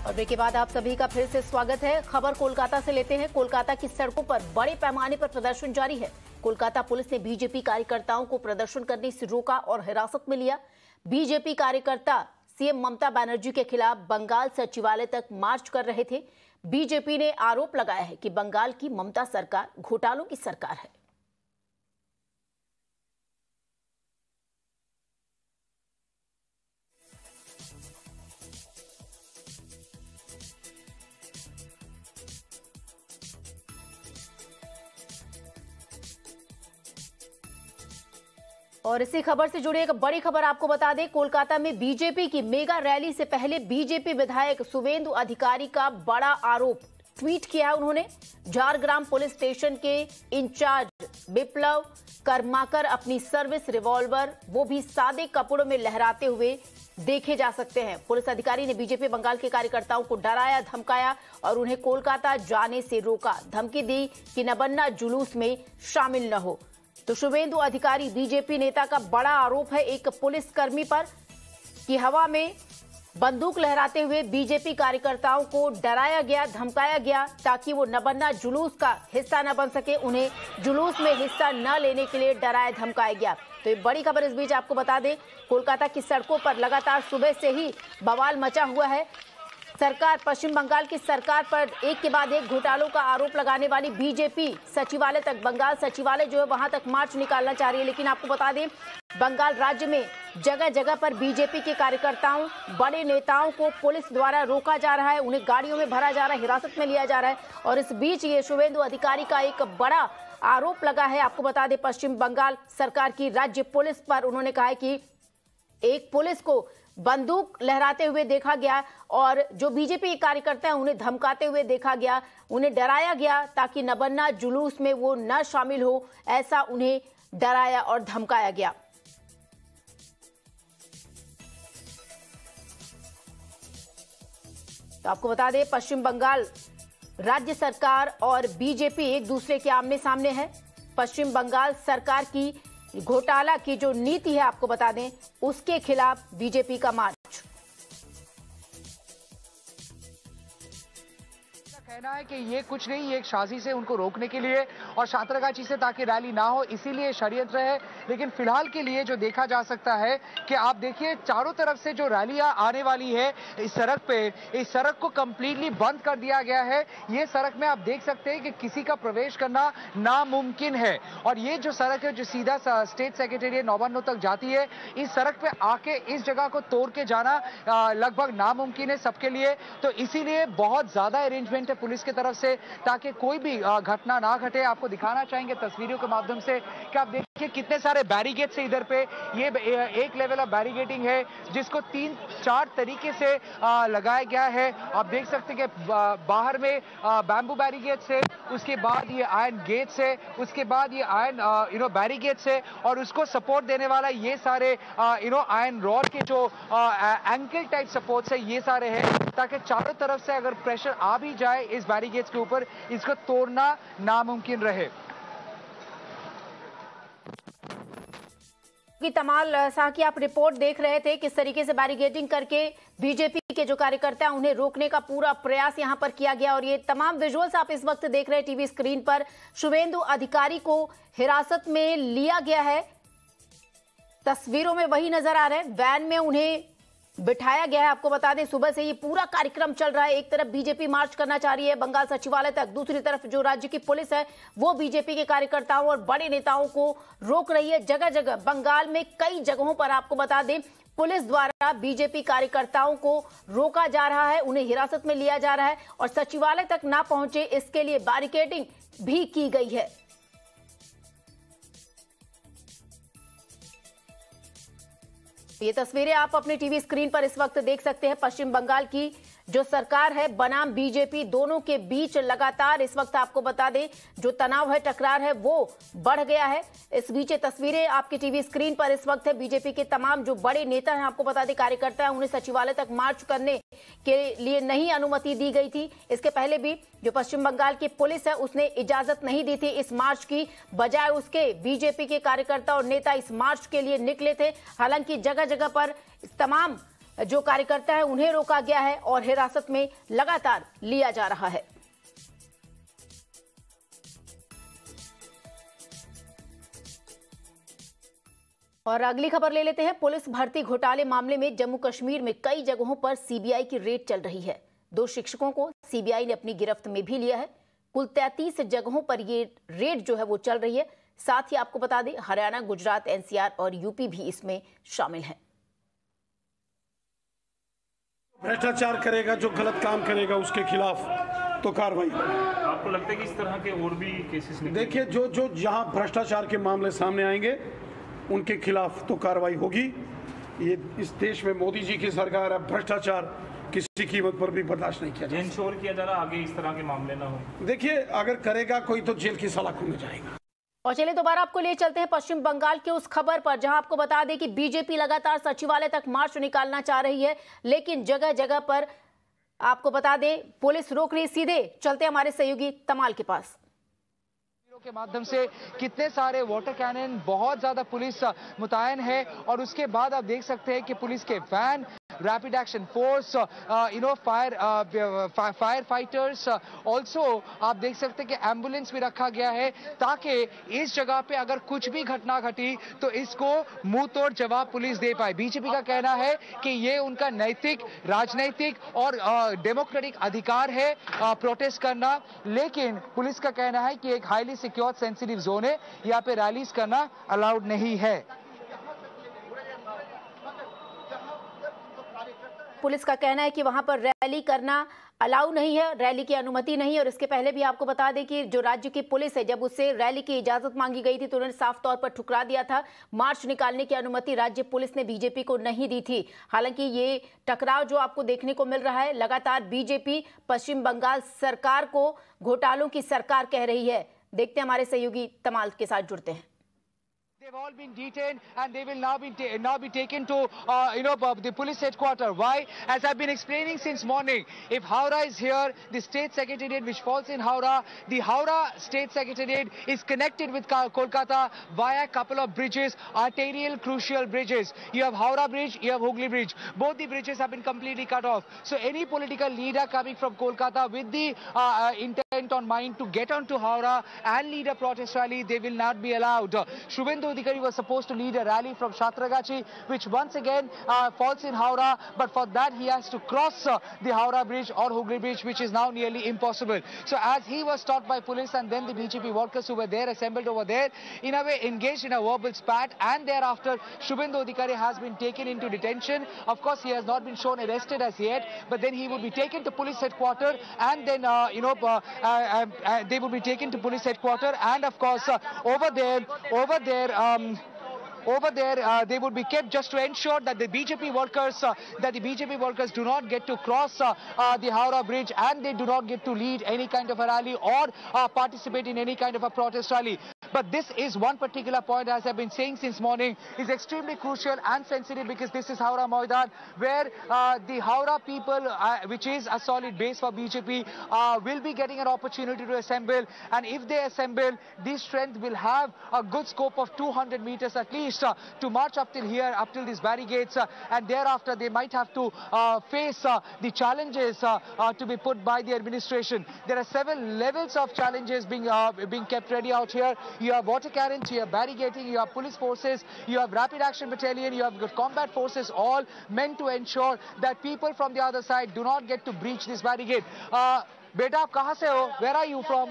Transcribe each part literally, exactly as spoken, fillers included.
और ब्रेक के बाद आप सभी का फिर से स्वागत है। खबर कोलकाता से लेते हैं। कोलकाता की सड़कों पर बड़े पैमाने पर प्रदर्शन जारी है। कोलकाता पुलिस ने बीजेपी कार्यकर्ताओं को प्रदर्शन करने से रोका और हिरासत में लिया। बीजेपी कार्यकर्ता सीएम ममता बनर्जी के खिलाफ बंगाल सचिवालय तक मार्च कर रहे थे। बीजेपी ने आरोप लगाया है कि बंगाल की ममता सरकार घोटालों की सरकार है। और इसी खबर से जुड़ी एक बड़ी खबर आपको बता दें। कोलकाता में बीजेपी की मेगा रैली से पहले बीजेपी विधायक शुवेंदु अधिकारी का बड़ा आरोप ट्वीट किया है उन्होंने। झारग्राम पुलिस स्टेशन के इंचार्ज विप्लव कर्माकर अपनी सर्विस रिवॉल्वर वो भी सादे कपड़ों में लहराते हुए देखे जा सकते हैं। पुलिस अधिकारी ने बीजेपी बंगाल के कार्यकर्ताओं को डराया, धमकाया और उन्हें कोलकाता जाने से रोका। धमकी दी कि नबन्ना जुलूस में शामिल न हो। तो शुवेंदु अधिकारी बीजेपी नेता का बड़ा आरोप है एक पुलिसकर्मी पर कि हवा में बंदूक लहराते हुए बीजेपी कार्यकर्ताओं को डराया गया, धमकाया गया ताकि वो नबन्ना जुलूस का हिस्सा न बन सके। उन्हें जुलूस में हिस्सा न लेने के लिए डराया धमकाया गया। तो ये बड़ी खबर इस बीच आपको बता दें, कोलकाता की सड़कों पर लगातार सुबह से ही बवाल मचा हुआ है। सरकार, पश्चिम बंगाल की सरकार पर एक के बाद एक घोटालों का आरोप लगाने वाली बीजेपी सचिवालय तक, बंगाल सचिवालय जो है वहां तक मार्च निकालना चाह रही है। लेकिन आपको बता दें, बंगाल राज्य में जगह जगह पर बीजेपी के कार्यकर्ताओं, बड़े नेताओं को पुलिस द्वारा रोका जा रहा है, उन्हें गाड़ियों में भरा जा रहा है, हिरासत में लिया जा रहा है। और इस बीच ये शुवेंदु अधिकारी का एक बड़ा आरोप लगा है। आपको बता दें, पश्चिम बंगाल सरकार की राज्य पुलिस पर उन्होंने कहा है कि एक पुलिस को बंदूक लहराते हुए देखा गया और जो बीजेपी कार्यकर्ता हैं उन्हें धमकाते हुए देखा गया, उन्हें डराया गया ताकि नबन्ना जुलूस में वो न शामिल हो, ऐसा उन्हें डराया और धमकाया गया। तो आपको बता दें, पश्चिम बंगाल राज्य सरकार और बीजेपी एक दूसरे के आमने सामने है। पश्चिम बंगाल सरकार की घोटाला की जो नीति है, आपको बता दें, उसके खिलाफ बीजेपी का मार्च। कहना है कि ये कुछ नहीं, ये एक साजिश है उनको रोकने के लिए और सातरगाछी से ताकि रैली ना हो, इसीलिए षड्यंत्र है। लेकिन फिलहाल के लिए जो देखा जा सकता है कि आप देखिए चारों तरफ से जो रैलियां आने वाली है इस सड़क पे, इस सड़क को कंप्लीटली बंद कर दिया गया है। ये सड़क में आप देख सकते हैं कि किसी का प्रवेश करना नामुमकिन है। और ये जो सड़क है जो सीधा स्टेट सेक्रेटेरिएट नौबन्नों तक जाती है, इस सड़क पे आके इस जगह को तोड़ के जाना लगभग नामुमकिन है सबके लिए। तो इसीलिए बहुत ज्यादा अरेंजमेंट है पुलिस की तरफ से ताकि कोई भी घटना ना घटे। आपको दिखाना चाहेंगे तस्वीरों के माध्यम से कि आप देखिए कितने सारे बैरिकेड से इधर पे ये एक लेवल ऑफ बैरिकेडिंग है जिसको तीन चार तरीके से लगाया गया है। आप देख सकते हैं कि बाहर में बैम्बू बैरिकेड से, उसके बाद ये आयरन गेट से, उसके बाद ये आयरन यू नो बैरिकेड से और उसको सपोर्ट देने वाला ये सारे यू नो आयरन रॉड के जो एंकल टाइप सपोर्ट है ये सारे हैं ताकि चारों तरफ से अगर प्रेशर आ भी जाए इस बैरिकेड्स के ऊपर, इसको तोड़ना नामुमकिन रहे। की तमाल शाह की आप रिपोर्ट देख रहे थे, किस तरीके से बैरिकेडिंग करके बीजेपी के जो कार्यकर्ता हैं उन्हें रोकने का पूरा प्रयास यहां पर किया गया। और ये तमाम विजुअल्स आप इस वक्त देख रहे हैं टीवी स्क्रीन पर। शुवेंदु अधिकारी को हिरासत में लिया गया है, तस्वीरों में वही नजर आ रहे हैं। वैन में उन्हें बिठाया गया है। आपको बता दें, सुबह से ये पूरा कार्यक्रम चल रहा है। एक तरफ बीजेपी मार्च करना चाह रही है बंगाल सचिवालय तक, दूसरी तरफ जो राज्य की पुलिस है वो बीजेपी के कार्यकर्ताओं और बड़े नेताओं को रोक रही है। जगह जगह बंगाल में कई जगहों पर आपको बता दें पुलिस द्वारा बीजेपी कार्यकर्ताओं को रोका जा रहा है, उन्हें हिरासत में लिया जा रहा है और सचिवालय तक ना पहुंचे इसके लिए बैरिकेडिंग भी की गई है। ये तस्वीरें आप अपने टीवी स्क्रीन पर इस वक्त देख सकते हैं। पश्चिम बंगाल की जो सरकार है बनाम बीजेपी, दोनों के बीच लगातार इस वक्त आपको बता दें जो तनाव है, टकरार है वो बढ़ गया है। इस बीच तस्वीरें आपकी टीवी स्क्रीन पर इस वक्त है। बीजेपी के तमाम जो बड़े नेता हैं, आपको बता दें कार्यकर्ता हैं, उन्हें सचिवालय तक मार्च करने के लिए नहीं अनुमति दी गई थी। इसके पहले भी जो पश्चिम बंगाल की पुलिस है उसने इजाजत नहीं दी थी इस मार्च की, बजाय उसके बीजेपी के कार्यकर्ता और नेता इस मार्च के लिए निकले थे। हालांकि जगह जगह पर तमाम जो कार्यकर्ता है उन्हें रोका गया है और हिरासत में लगातार लिया जा रहा है। और अगली खबर ले लेते हैं। पुलिस भर्ती घोटाले मामले में जम्मू कश्मीर में कई जगहों पर सीबीआई की रेड चल रही है। दो शिक्षकों को सीबीआई ने अपनी गिरफ्त में भी लिया है। कुल तैंतीस जगहों पर ये रेड जो है वो चल रही है। साथ ही आपको बता दें, हरियाणा, गुजरात, एनसीआर और यूपी भी इसमें शामिल है। भ्रष्टाचार करेगा, जो गलत काम करेगा उसके खिलाफ तो कार्रवाई। आपको लगता है कि इस तरह के और भी केसेस निकलेंगे? देखिए, जो जो जहां भ्रष्टाचार के मामले सामने आएंगे उनके खिलाफ तो कार्रवाई होगी। ये इस देश में मोदी जी की सरकार है, भ्रष्टाचार किसी कीमत पर भी बर्दाश्त नहीं किया जाएगा। इंश्योर किया जा रहा आगे इस तरह के मामले ना हो। देखिए, अगर करेगा कोई तो जेल की सलाखों में जाएगा। और चलिए दोबारा आपको ले चलते हैं पश्चिम बंगाल के उस खबर पर, जहां आपको बता दें कि बीजेपी लगातार सचिवालय तक मार्च निकालना चाह रही है, लेकिन जगह जगह पर आपको बता दें पुलिस रोक रही। सीधे चलते हमारे सहयोगी तमाल के पास। के माध्यम से कितने सारे वाटर कैनन, बहुत ज्यादा पुलिस मुतैन है और उसके बाद आप देख सकते हैं कि पुलिस के van, rapid action force, you know fire fire fighters, also आप देख सकते हैं कि एम्बुलेंस भी रखा गया है ताकि इस जगह पे अगर कुछ भी घटना घटी तो इसको मुंह तोड़ जवाब पुलिस दे पाए। बीजेपी का कहना है कि ये उनका नैतिक, राजनैतिक और डेमोक्रेटिक अधिकार है प्रोटेस्ट करना, लेकिन पुलिस का कहना है कि एक हाईली सिक्योर सेंसिटिव जोन है, यहाँ पे रैलीज करना अलाउड नहीं है। पुलिस का कहना है कि वहां पर रैली करना अलाउ नहीं है, रैली की अनुमति नहीं है। और इसके पहले भी आपको बता दें कि जो राज्य की पुलिस है, जब उससे रैली की इजाजत मांगी गई थी तो उन्होंने साफ तौर पर ठुकरा दिया था। मार्च निकालने की अनुमति राज्य पुलिस ने बीजेपी को नहीं दी थी। हालांकि ये टकराव जो आपको देखने को मिल रहा है, लगातार बीजेपी पश्चिम बंगाल सरकार को घोटालों की सरकार कह रही है। देखते हैं, हमारे सहयोगी तमाल के साथ जुड़ते हैं। They've all been detained and they will now be now be taken to uh, you know the police headquarters. Why? As I've been explaining since morning, if Howrah is here, the state secretariat which falls in Howrah, the Howrah state secretariat is connected with Kolkata via a couple of bridges, arterial crucial bridges. You have Howrah Bridge, you have Hooghly Bridge. Both the bridges have been completely cut off. So any political leader coming from Kolkata with the uh, intent on mind to get onto Howrah and lead a protest rally, they will not be allowed. Uh, Shubhendu Adhikari was supposed to lead a rally from Satragachi, which once again uh, falls in Howrah, but for that he has to cross uh, the Howrah Bridge or Hooghly Bridge, which is now nearly impossible. So as he was stopped by police and then the B J P workers who were there assembled over there, in a way engaged in a verbal spat, and thereafter Shubhendu Adhikari has been taken into detention. Of course, he has not been shown arrested as yet, but then he will be taken to police headquarters, and then uh, you know uh, uh, uh, they will be taken to police headquarters, and of course uh, over there, over there. Um, Over there, uh, they would be kept just to ensure that the B J P workers, uh, that the B J P workers do not get to cross uh, uh, the Howrah Bridge, and they do not get to lead any kind of a rally or uh, participate in any kind of a protest rally. But this is one particular point, as I've been saying since morning, is extremely crucial and sensitive, because this is Howrah Maidan, where uh, the Howrah people, uh, which is a solid base for B J P, uh, will be getting an opportunity to assemble. And if they assemble, this strength will have a good scope of two hundred meters at least uh, to march up till here, up till these barricades, uh, and thereafter they might have to uh, face uh, the challenges uh, uh, to be put by the administration. There are several levels of challenges being uh, being kept ready out here. You have water cannons, you have barricading, you have police forces, you have rapid action battalion, you have combat forces, all meant to ensure that people from the other side do not get to breach this barricade. Uh, बेटा आप कहाँ से हो? Where are you from?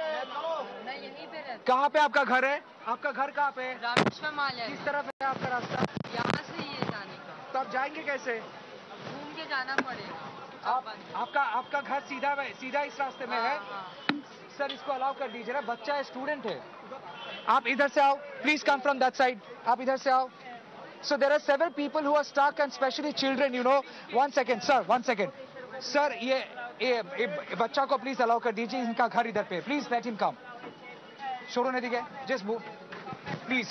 मैं यहीं पे रहता कहाँ पे आपका घर है? आपका घर कहाँ पे? रामेश्वर माल है। किस तरफ है आपका रास्ता? यहाँ से ये जाने का। तो आप जाएंगे कैसे? घूम के जाना पड़ेगा। आप आपका आपका घर सीधा सीधा इस रास्ते में है? सर इसको अलाउ कर दीजिए ना, बच्चा है, स्टूडेंट है। आप इधर से आओ, please come from that side. आप इधर से आओ। So there are several people who are stuck, and especially children, you know. One second, sir, one second. Sir, ये ये बच्चा को प्लीज अलाउ कर दीजिए, इनका घर इधर पे, प्लीज लेट हिम कम। छोड़ो नहीं दिखे, just move, please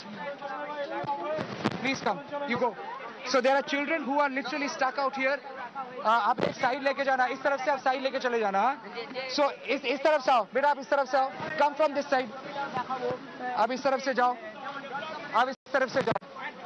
please come, you go. So there are children who are literally stuck out here. आप एक साइड लेके जाना, इस तरफ से आप साइड लेके चले जाना। So इस इस तरफ से आओ बेटा, आप इस तरफ से आओ, कम फ्रॉम दिस साइड। आप इस तरफ से जाओ, आप इस तरफ से जाओ।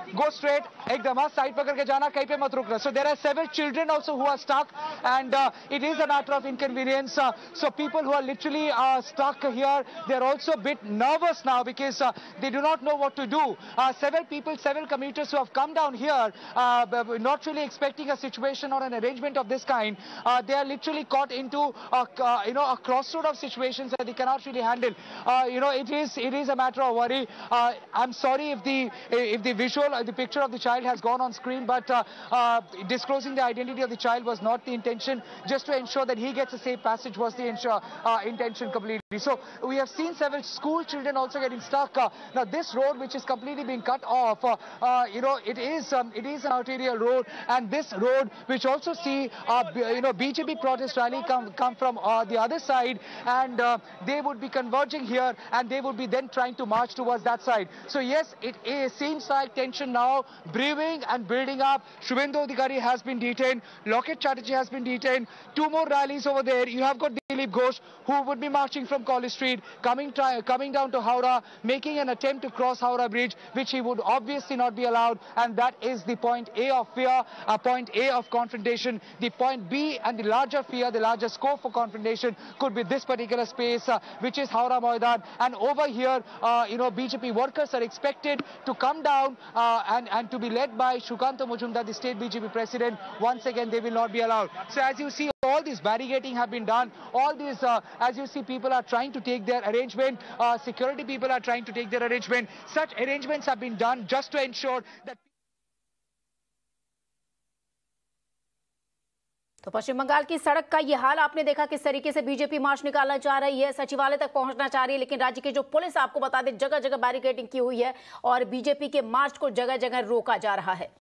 go straight, एकदम हाँ साइड पकड़ के जाना, कहीं पे मत रुकना. So there are several children also who are stuck, and uh, it is a matter of inconvenience. Uh, so people who are literally uh, stuck here, they are also a bit nervous now because uh, they do not know what to do. Uh, several people, several commuters who have come down here, uh, not really expecting a situation or an arrangement of this kind. Uh, they are literally caught into a, uh, you know a crossroad of situations that they cannot really handle. Uh, you know it is it is a matter of worry. Uh, I'm sorry if the if the visual, the picture of the child has gone on screen, but uh, uh, disclosing the identity of the child was not the intention. Just to ensure that he gets a safe passage was the ensure, uh, intention completely. So we have seen several school children also getting stuck. Uh, now this road, which is completely being cut off, uh, uh, you know, it is um, it is an arterial road, and this road, which also see uh, you know B J P protest rally come come from uh, the other side, and uh, they would be converging here, and they would be then trying to march towards that side. So yes, it is, seems like tension now brewing and building up. Shubhendu Adhikari has been detained. Lokesh Chatterjee has been detained. Two more rallies over there. You have got Dilip Ghosh, who would be marching from College Street, coming try, coming down to Howrah, making an attempt to cross Howrah Bridge, which he would obviously not be allowed. And that is the point A of fear, a point A of confrontation. The point B and the larger fear, the larger scope for confrontation could be this particular space, uh, which is Howrah Maidan. And over here, uh, you know, B J P workers are expected to come down uh, and, and to be led by Sukanta Majumdar, the state B J P president. Once again, they will not be allowed. So as you see, all this barricading have been done. All these, uh, as you see, people are trying to take their arrangement. Uh, security people are trying to take their arrangement. Such arrangements have been done just to ensure that. तो पश्चिम बंगाल की सड़क का ये हाल आपने देखा किस तरीके से बीजेपी मार्च निकालना चाह रही है, सचिवालय तक पहुंचना चाह रही है, लेकिन राज्य की जो पुलिस आपको बता दें जगह जगह बैरिकेडिंग की हुई है और बीजेपी के मार्च को जगह जगह रोका जा रहा है.